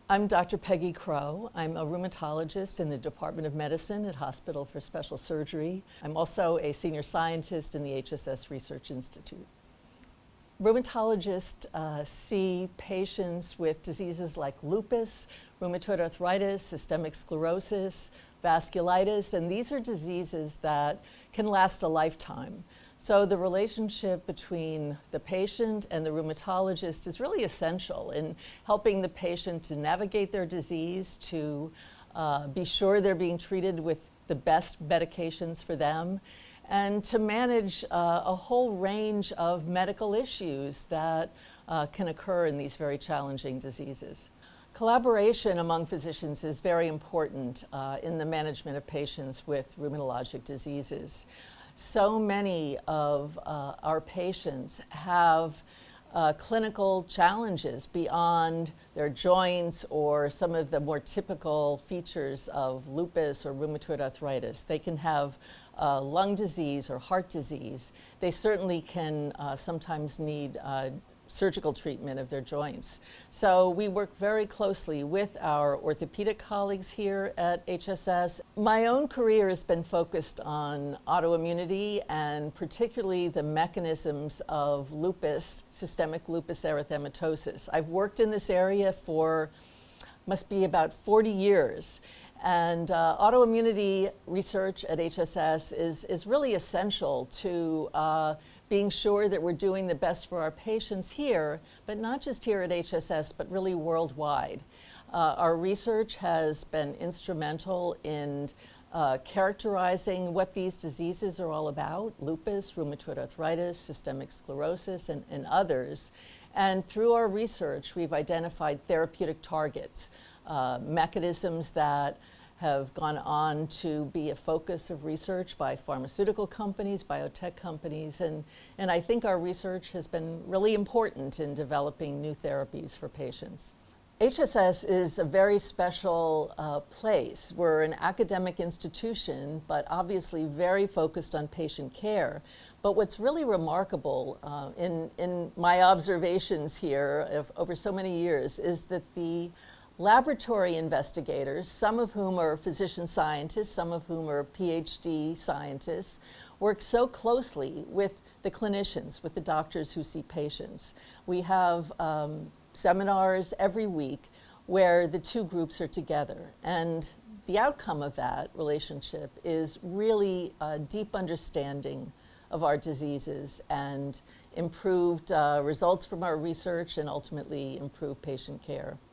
I'm Dr. Peggy Crow. I'm a rheumatologist in the Department of Medicine at Hospital for Special Surgery. I'm also a senior scientist in the HSS Research Institute. Rheumatologists see patients with diseases like lupus, rheumatoid arthritis, systemic sclerosis, vasculitis, and these are diseases that can last a lifetime. So the relationship between the patient and the rheumatologist is really essential in helping the patient to navigate their disease, to be sure they're being treated with the best medications for them, and to manage a whole range of medical issues that can occur in these very challenging diseases. Collaboration among physicians is very important in the management of patients with rheumatologic diseases. So many of our patients have clinical challenges beyond their joints or some of the more typical features of lupus or rheumatoid arthritis. They can have lung disease or heart disease. They certainly can sometimes need surgical treatment of their joints. So we work very closely with our orthopedic colleagues here at HSS. My own career has been focused on autoimmunity and particularly the mechanisms of lupus, systemic lupus erythematosus. I've worked in this area for must be about 40 years. And autoimmunity research at HSS is really essential to being sure that we're doing the best for our patients here, but not just here at HSS, but really worldwide. Our research has been instrumental in characterizing what these diseases are all about: lupus, rheumatoid arthritis, systemic sclerosis, and others. And through our research, we've identified therapeutic targets, mechanisms that have gone on to be a focus of research by pharmaceutical companies, biotech companies, and I think our research has been really important in developing new therapies for patients. HSS is a very special place. We're an academic institution, but obviously very focused on patient care. But what's really remarkable in my observations here over so many years is that the laboratory investigators, some of whom are physician scientists, some of whom are PhD scientists, work so closely with the clinicians, with the doctors who see patients. We have seminars every week where the two groups are together, and the outcome of that relationship is really a deep understanding of our diseases and improved results from our research and ultimately improved patient care.